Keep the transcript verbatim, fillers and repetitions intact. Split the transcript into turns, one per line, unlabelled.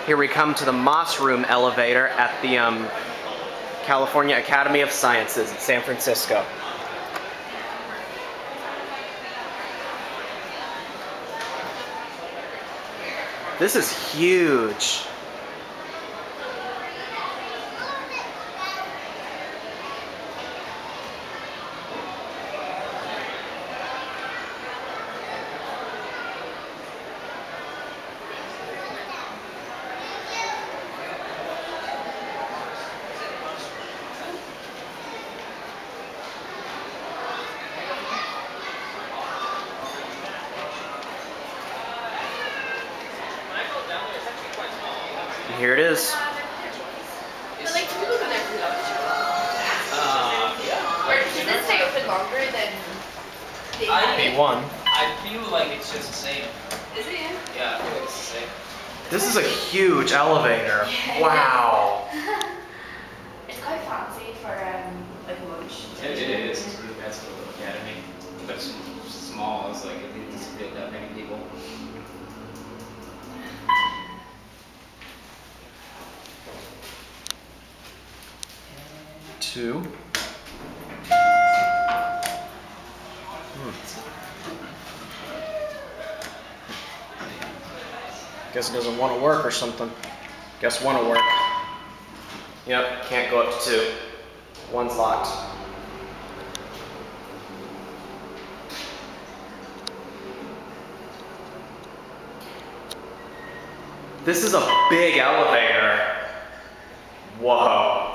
Here we come to the Moss Room elevator at the um, California Academy of Sciences in San Francisco. This is huge. And here it is.
But like, people go there for lunch.
Uh, yeah.
Or does this stay open longer than the
I
B one.
I feel like it's just the same.
Is it?
Yeah, I feel like it's the same.
This is a huge elevator. Wow.
It's quite fancy for um like lunch.
It, it is. It's really fancy for the academy. But it's small. It's like it needs to fit that many people.
Two. Hmm. Guess it doesn't want to work or something. Guess one will work. Yep, can't go up to two. One's locked. This is a big elevator. Whoa.